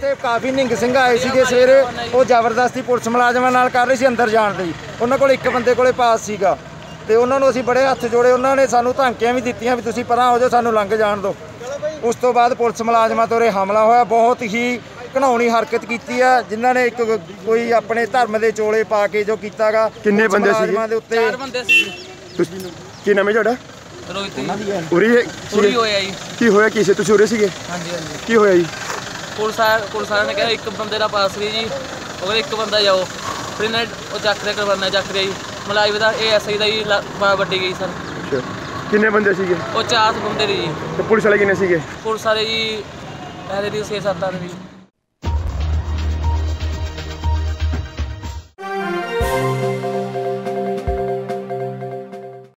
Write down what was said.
ਇੱਥੇ ਕਾਫੀ ਨਿਹੰਗ ਸਿੰਘ ਆਏ ਸੀਗੇ ਸਵੇਰੇ, ਉਹ ਜ਼ਬਰਦਸਤੀ ਪੁਲਿਸ ਮੁਲਾਜ਼ਮਾਂ ਨਾਲ ਕਰ ਰਹੇ ਸੀ ਅੰਦਰ ਜਾਣ ਦੀ। ਉਹਨਾਂ ਕੋਲ ਇੱਕ ਬੰਦੇ ਕੋਲੇ ਪਾਸ ਸੀਗਾ ਤੇ ਉਹਨਾਂ ਨੂੰ ਅਸੀਂ ਬੜੇ ਹੱਥ ਜੋੜੇ, ਉਹਨਾਂ ਨੇ ਸਾਨੂੰ ਧਮਕੀਆਂ ਵੀ ਦਿੱਤੀਆਂ ਵੀ ਤੁਸੀਂ ਪਰਾਂ ਹੋ ਜਾਓ, ਸਾਨੂੰ ਲੰਘ ਜਾਣ ਦਿਓ। ਉਸ ਤੋਂ ਬਾਅਦ ਪੁਲਿਸ ਮੁਲਾਜ਼ਮਾਂ ਤੋਂ ਹਮਲਾ ਹੋਇਆ। ਬਹੁਤ ਹੀ ਘਿਨਾਉਣੀ ਹਰਕਤ ਕੀਤੀ ਆ ਜਿਨ੍ਹਾਂ ਨੇ ਇੱਕ ਕੋਈ ਆਪਣੇ ਧਰਮ ਦੇ ਚੋਲੇ ਪਾ ਕੇ ਜੋ ਕੀਤਾਗਾ। ਕਿੰਨੇ ਬੰਦੇ ਸੀ ਦੇ ਉੱਤੇ? 4 ਬੰਦੇ ਸੀ। ਕੀ ਨਾਮ ਹੈ ਤੁਹਾਡਾ? ਰੋਹਿਤ ਉਰੀ ਹੋਇਆ ਜੀ। ਕੀ ਹੋਇਆ? ਕੀ ਸੀ? ਤੁਸੀਂ ਉਰੇ ਸੀਗੇ? ਹਾਂਜੀ ਹਾਂਜੀ। ਕੀ ਹੋਇਆ ਜੀ? ਪੁਲਿਸ ਵਾਲਿਆਂ ਨੇ ਕਿਹਾ ਇੱਕ ਬੰਦੇ ਦਾ ਪਾਸ ਸੀ ਜੀ, ਉਹ ਕਹਿੰਦੇ ਇੱਕ ਬੰਦਾ ਜਾਓ। ਫਿਰ ਇਹਨਾਂ ਨੇ ਉਹ ਚੱਕ ਰਿਹਾ ਕਰਵਾਨਾ ਚੱਕ ਰਿਹਾ ਜੀ। ਮੁਲਾਜ਼ਮ ਦਾ ASI ਦਾ ਜੀ ਵੱਡੀ ਗਈ ਸਰ। ਅੱਛਾ, ਕਿੰਨੇ ਬੰਦੇ ਸੀਗੇ? ਉਹ 4 ਬੰਦੇ ਨੇ ਜੀ। ਤੇ ਪੁਲਿਸ ਵਾਲੇ ਕਿੰਨੇ ਸੀਗੇ? ਪੁਲਿਸ ਵਾਲੇ ਜੀ ਪਹਿਲੇ ਦੀ 6-7 ਆਦਮੀ।